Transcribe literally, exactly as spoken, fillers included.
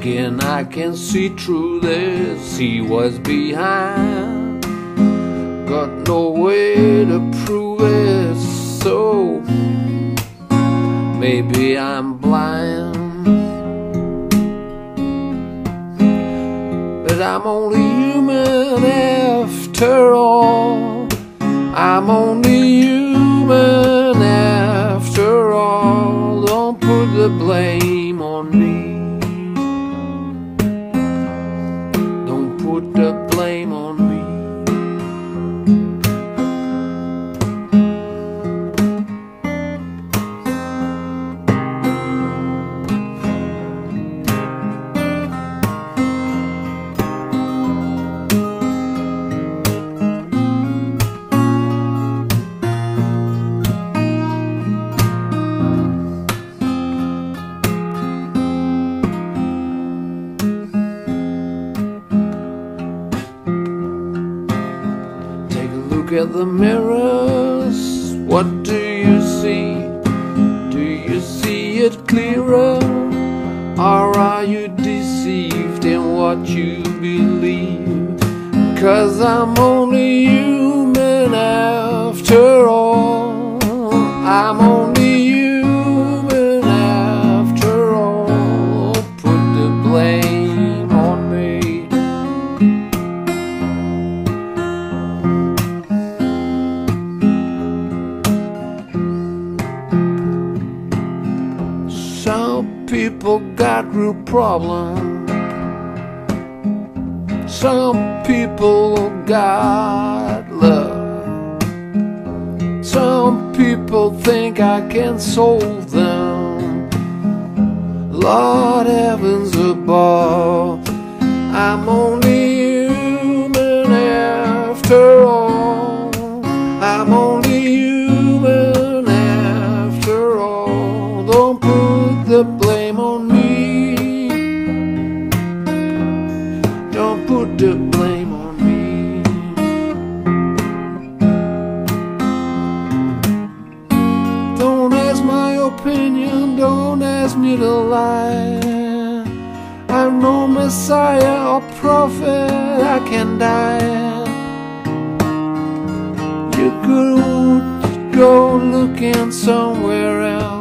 thinking I can see through this, see what's behind. Got no way to prove it, so maybe I'm blind. But I'm only human after all. I'm only human after all. Don't put the blame on me. Don't put the blame on me. Look at the mirrors, what do you see? Do you see it clearer? Or are you deceived in what you believe? 'Cause I'm only human after all. I'm only human after all. Put the blame on me. Some people got real problems. Some people got love. Some people think I can solve them. Lord heavens above, I'm only human after all. I'm only human after all. Don't put the blame on me. Don't put the blame on me. Don't ask my opinion, don't ask me to lie. I'm no Messiah or prophet, I can die. You could go looking somewhere else.